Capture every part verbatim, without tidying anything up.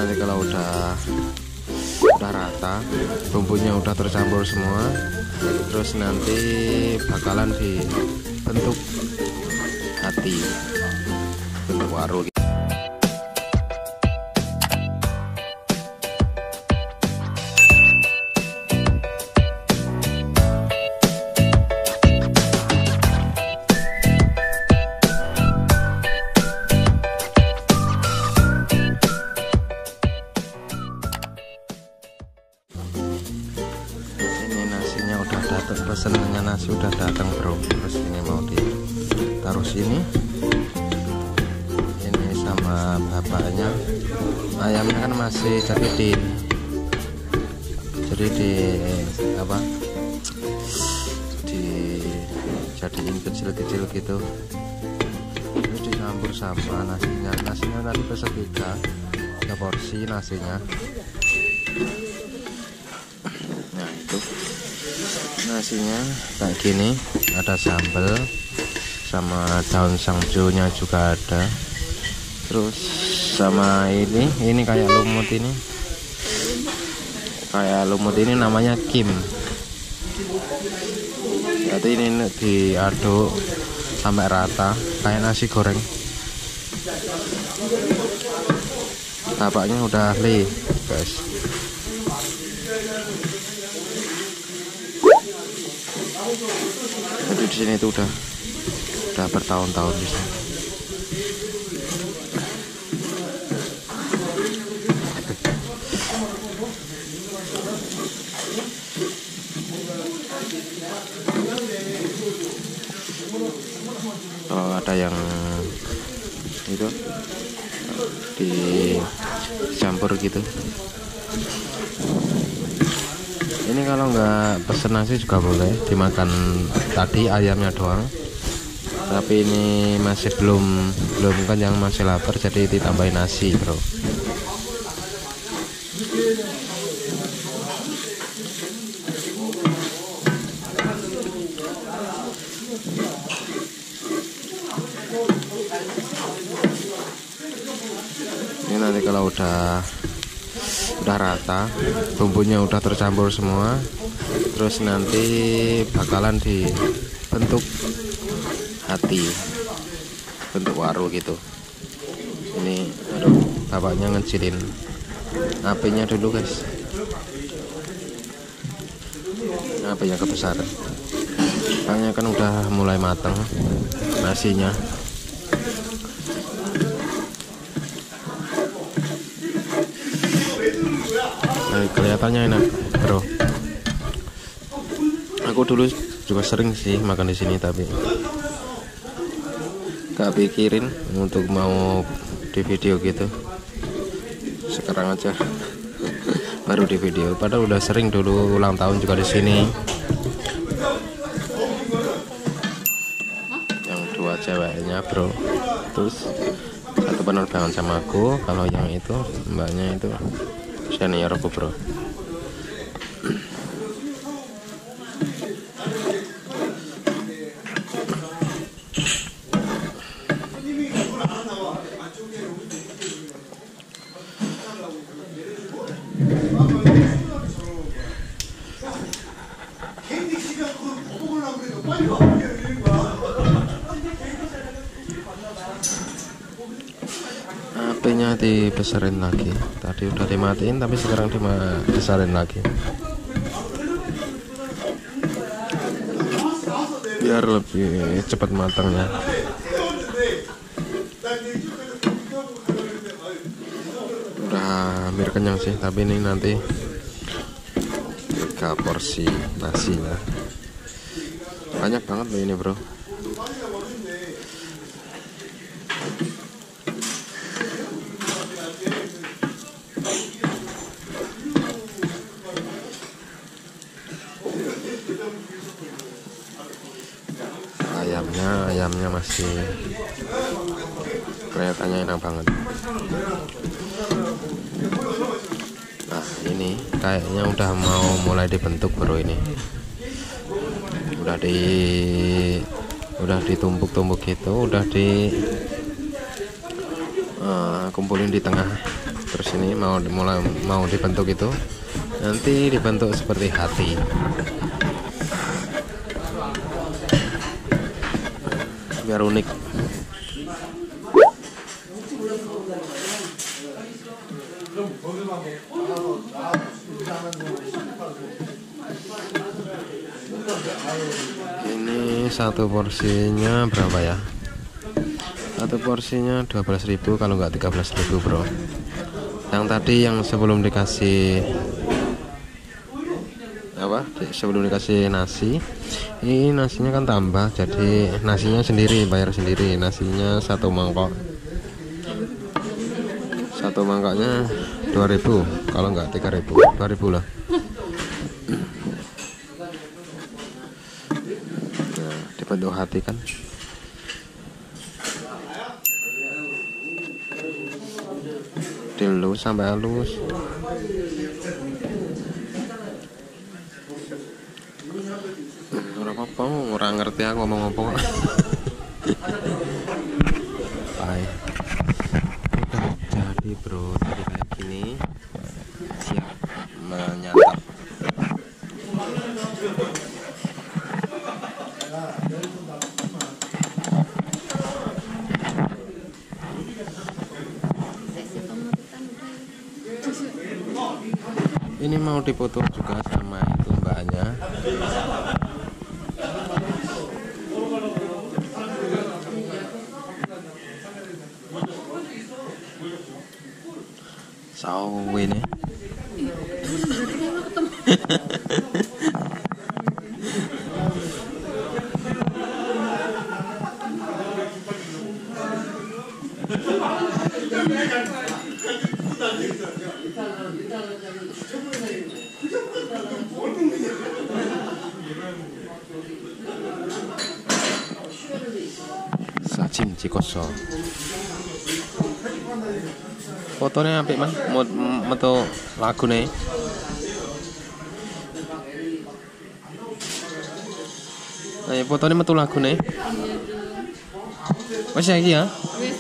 nanti kalau udah udah rata, bumbunya udah tercampur semua, terus nanti bakalan dibentuk hati, bentuk waru. Pesenannya nasi udah datang bro, terus ini mau ditaruh sini. Ini sama bapaknya, ayamnya kan masih jadi di jadi di apa di jadiin kecil-kecil gitu, terus dicampur sama nasinya. Nasinya tadi pesen tiga tiga porsi nasinya. Nah itu nasinya kayak gini, ada sambal sama daun sangjonya juga ada, terus sama ini ini kayak lumut, ini kayak lumut ini namanya kim. Jadi ini diaduk sampai rata kayak nasi goreng. Bapaknya udah ahli guys. Jadi di sini itu udah udah bertahun-tahun di sini. Kalau ada yang itu dicampur gitu. Ini kalau nggak pesen nasi juga boleh, dimakan tadi ayamnya doang. Tapi ini masih belum belum kenyang, masih lapar, jadi ditambahin nasi bro. Ini nanti kalau udah udah rata, bumbunya udah tercampur semua, terus nanti bakalan dibentuk hati, bentuk waru gitu. Ini aduh, bapaknya ngecilin apinya dulu guys, apinya kebesaran. Kayaknya kan udah mulai matang nasinya. Nah, kelihatannya enak bro. Aku dulu juga sering sih makan di sini, tapi gak pikirin untuk mau di video gitu. Sekarang aja baru di video. Padahal udah sering dulu, ulang tahun juga di sini. Yang dua ceweknya bro, terus satu penerbangan sama aku. Kalau yang itu mbaknya itu senior aku bro. Apinya dibesarin lagi, tadi udah dimatiin tapi sekarang dibesarin lagi biar lebih cepat matangnya. Udah hampir kenyang sih, tapi ini nanti tiga porsi nasinya, banyak banget loh ini bro. Ayamnya ayamnya masih kelihatannya enak banget. Nah ini kayaknya udah mau mulai dibentuk bro. Ini udah di udah ditumpuk-tumpuk gitu, udah di uh, kumpulin di tengah terus ini mau mulai mau dibentuk itu, nanti dibentuk seperti hati. Biar unik. Ini satu porsinya berapa ya? Satu porsinya dua belas ribu, kalau nggak tiga belas ribu bro. Yang tadi yang sebelum dikasih apa? Sebelum dikasih nasi, ini nasinya kan tambah, jadi nasinya sendiri, bayar sendiri. Nasinya satu mangkok, satu mangkoknya dua ribu, kalau nggak tiga ribu, dua ribu lah. Nah, dibentuk hati kan. Dilus sampai halus. Ora apa-apa, ora ngerti aku ngomong apa. Bye. Udah jadi bro, tadi kayak gini. Siap menyantap. Ini mau dipoto juga sama itu mbaknya. Sawi ini. Sajim Cikoso. Fotonya apik mas, mau metu lagu nih. Ayo fotonya metu lagu nih. Masih lagi ya?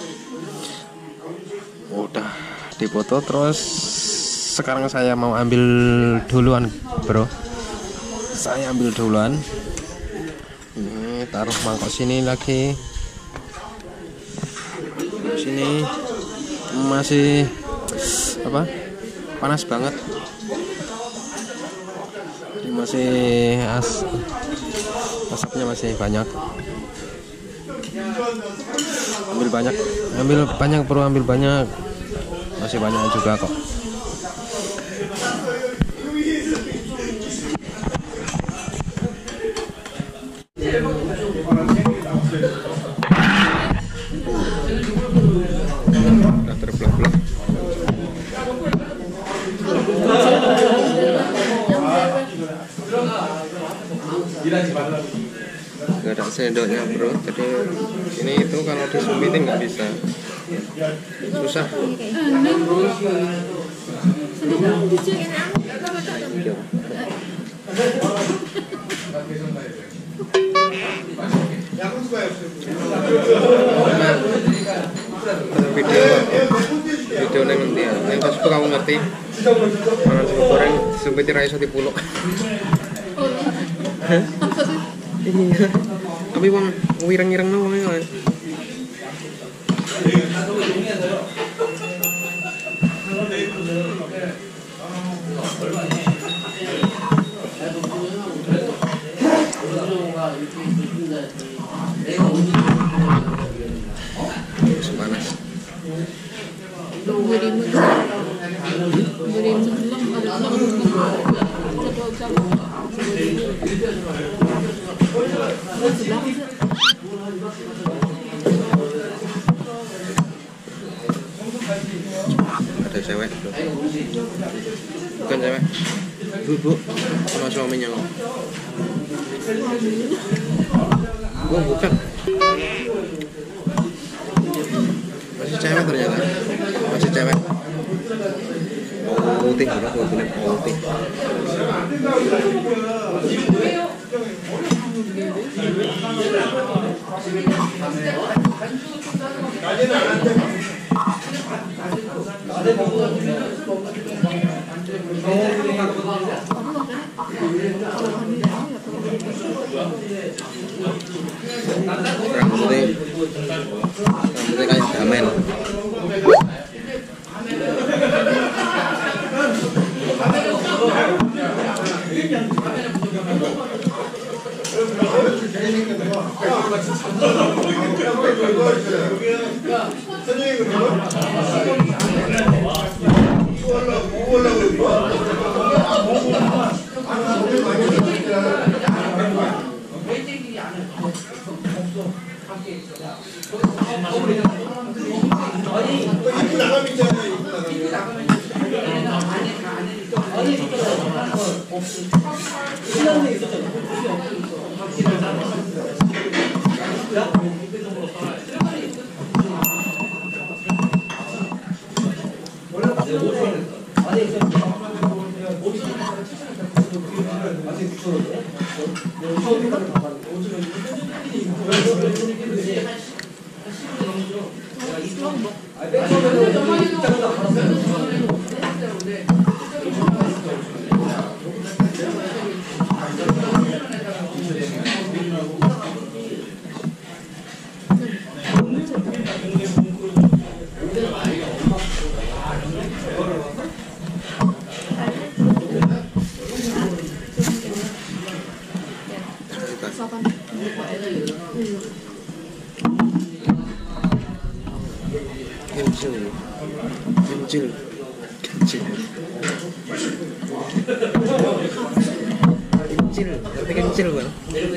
Udah dipoto, terus sekarang saya mau ambil duluan bro. Saya ambil duluan. Ini taruh mangkok sini lagi. Sini masih apa? Panas banget. Ini masih as asapnya masih banyak. Ambil banyak, ambil banyak bro, ambil banyak. Masih banyak juga kok. Udah terbelah-belah. Gak ada sendoknya bro, jadi ini itu kalau disumpitin nggak bisa, susah. Video video neng nanti ya, neng pas kamu ngerti mana sih goreng disumpitin raiso di pulau. Iya, tapi wong wireng-wireng no wong kan. Panas. Ada cewek bro. Bukan cewek, bu, sama suaminya kok. Oh bukan, masih cewek ternyata, masih cewek. Putih, udah gue bilang putih. Rambutnya kayak gamen. Kencil, kencil, kencil, kencil, tapi kencil bang.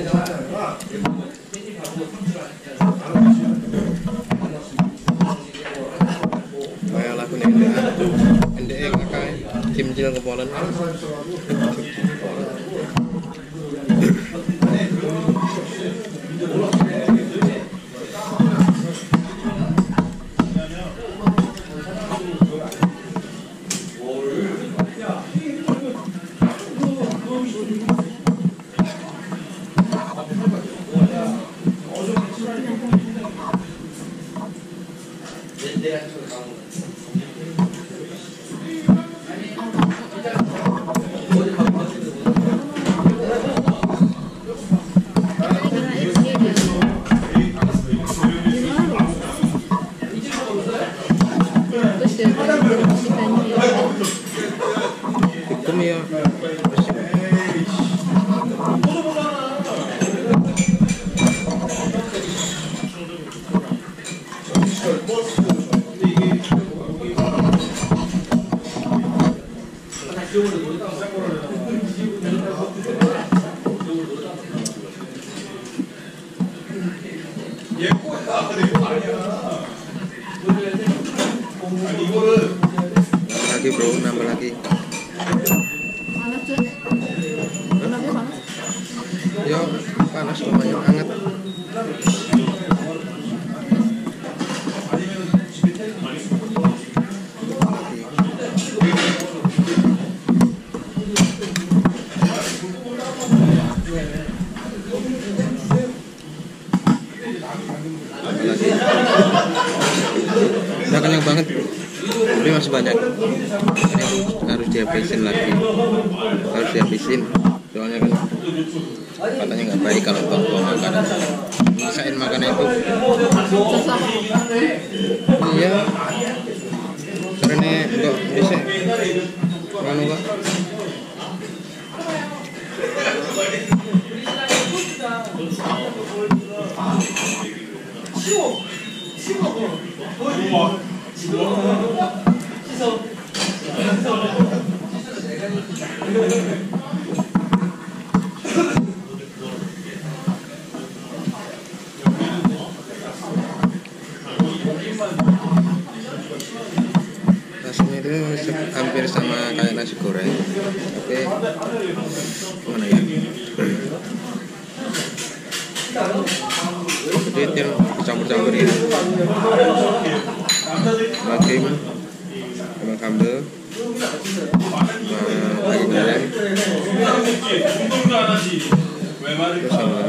Kayak lagu nende, nende kakak kencil kepolan. Hukum ya. Lagi bro, nambah lagi. Panas cuy. Kenapa panas? Ya panas lumayan hangat. Udah kenyang banget, tapi masih banyak. Ini harus dihabisin lagi, harus dihabisin. Soalnya kan katanya nggak baik kalau buang-buang makanan. Misain makanan itu. Iya. Karena enggak bisa. Mana enggak? Rasanya itu hampir sama kayak nasi goreng, tapi gimana ya? Sedikit yang campur-campur ini, magim, sama sambal, sama daging goreng, terus sama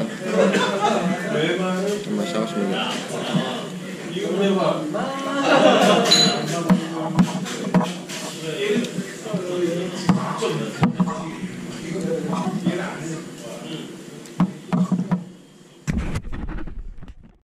sama saus minyak.